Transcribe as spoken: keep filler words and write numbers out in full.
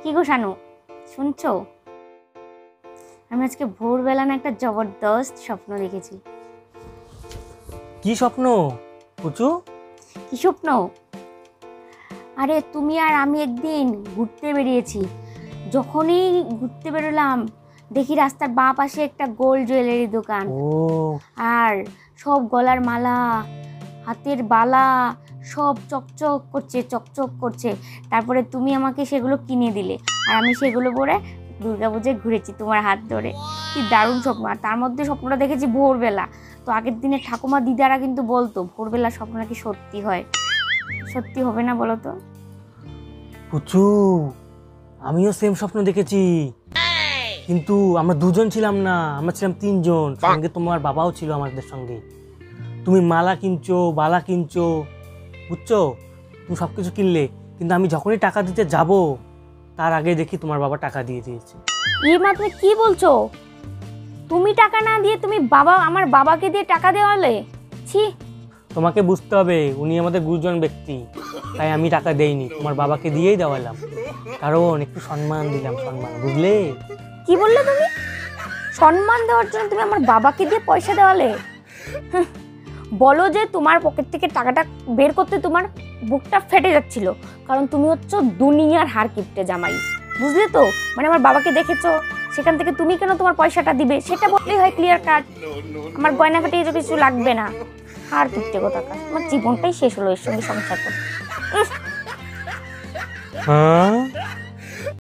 কি গো শানু, শুনছো? আমি আজকে ভোরবেলা না একটা জবরদস্ত স্বপ্ন দেখেছি। কি স্বপ্ন পুচু? কি স্বপ্ন? আরে তুমি আর আমি একদিন ঘুরতে বেরিয়েছি। যখনই ঘুরতে বেরোলাম দেখি রাস্তার বাঁ পাশে একটা গোল্ড জুয়েলারি দোকান। ও আর সব গলার মালা, হাতের বালা সব চকচক করছে চকচক করছে। তারপরে তুমি আমাকে সেগুলো কিনে দিলে আর আমি সেগুলো পরে দুর্গাপূজায় ঘুরেছি তোমার হাত ধরে। কি দারুণ স্বপ্ন! আর তার মধ্যে স্বপ্নটা দেখেছি ভোরবেলা। তো আগের দিনে ঠাকুমা দিদারা কিন্তু বলতো ভোরবেলা স্বপ্ন নাকি সত্যি হয়। সত্যি হবে না বলো তো? পুচু, আমিও সেম স্বপ্ন দেখেছি, কিন্তু আমরা দুজন ছিলাম না, আমরা ছিলাম তিনজন। সঙ্গে তোমার বাবাও ছিল আমাদের সঙ্গে। তুমি মালা কিনছো, বালা কিনছো, বুঝছো? তুমি সব কিছু কিনলে, কিন্তু আমি যখনই টাকা দিতে যাব তার আগে দেখি তোমার বাবা টাকা দিয়ে দিয়েছে। এই মা তুমি কি বলছো? তুমি টাকা না দিয়ে তুমি বাবা আমার বাবাকে দিয়ে টাকা দেওয়ালে? ছি! তোমাকে বুঝতে হবে উনি আমাদের গুরুজন ব্যক্তি, তাই আমি টাকা দেইনি, তোমার বাবাকে দিয়েই দেওয়ালাম। কারণ একটু সম্মান দিলাম, সম্মান, বুঝলে? কি বললে তুমি? সম্মান দেওয়ার জন্য তুমি আমার বাবাকে দিয়ে পয়সা দেওয়ালে? হুঁ, বলো যে তোমার পকেট থেকে টাকাটা বের করতে তোমার বুকটা ফেটে যাচ্ছিল, কারণ তুমি হচ্ছে দুনিয়ার হার কিপটে জামাই, বুঝলে তো? মানে আমার বাবাকে দেখেছো, সেখান থেকে তুমি কেন তোমার পয়সাটা দিবে সেটা বললেই হয়, ক্লিয়ার কাট। আমার গয়না ফাটিয়ে কিছু লাগবে না। হার কিপটে কোথাকার, আমার জীবনটাই শেষ হলো এর সঙ্গে সংসার করে। হ্যাঁ।